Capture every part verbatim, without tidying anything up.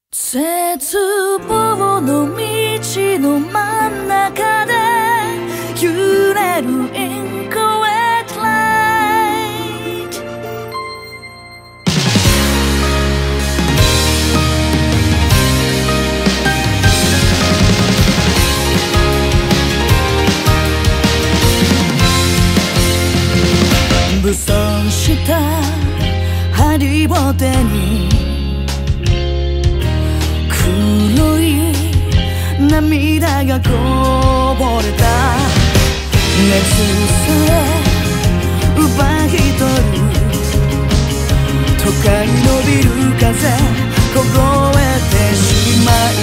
絶望の道の真ん中で揺れるインコレットライト。武装したハリボテに黒い涙がこぼれた。熱さえ奪い取る都会のビル風凍えてしまい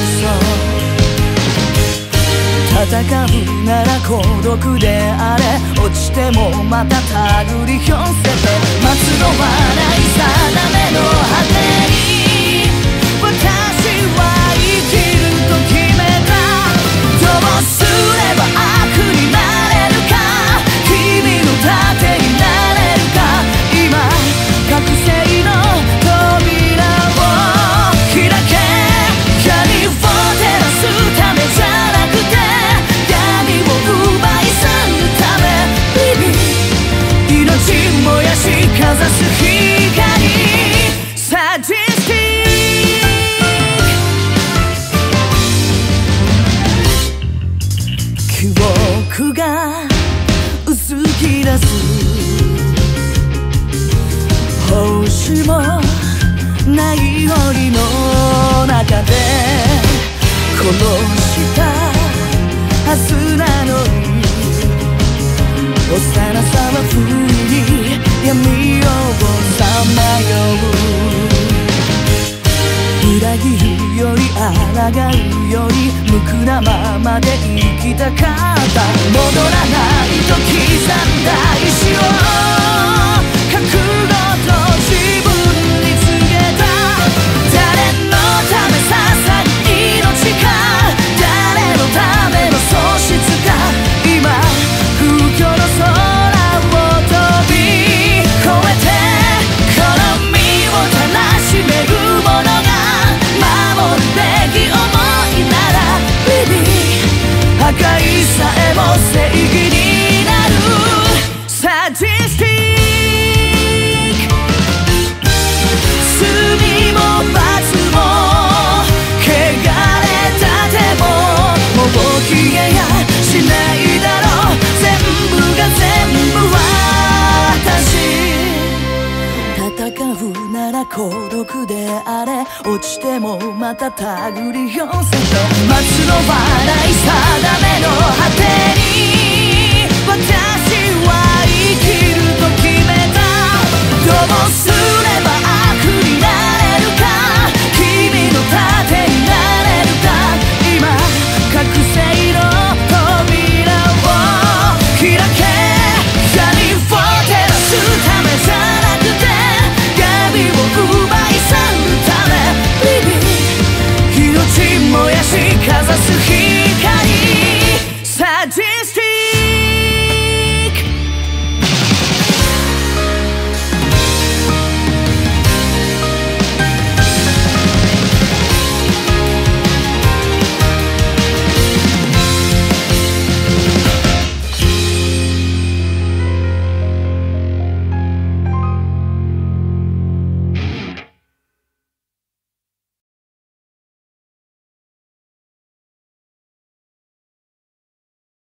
そう。戦うなら孤独であれ、落ちてもまた手繰り寄せて待つのはない定めの果てに私は生きると決めた。どうすれば悪になれるか、君の盾になれるか。今覚醒の扉を開け、光を照らすためじゃなくて闇を奪い去るため。命燃やしかざす光、サディスティ記憶が薄き出す星もない檻の中で殺したはずなのに、幼さは不意に闇をさまよう。裏切るより抗うより無垢なままで生きたかった。戻らないと刻んだ石を覚悟と自分に告げた。誰のため捧ぐ命か、誰のための喪失か。今空虚の空を飛び越えてこの身をたらしめるものが守るべき想いなら、破壊さえも正義になる。サディスティック罪も罰も汚れた手ももう消えやしないだろう。全部が全部私。戦うなら孤独であれ、落ちてもまた手繰り寄せて待つのはない定めの果てに私は生きると決めた。どうすれば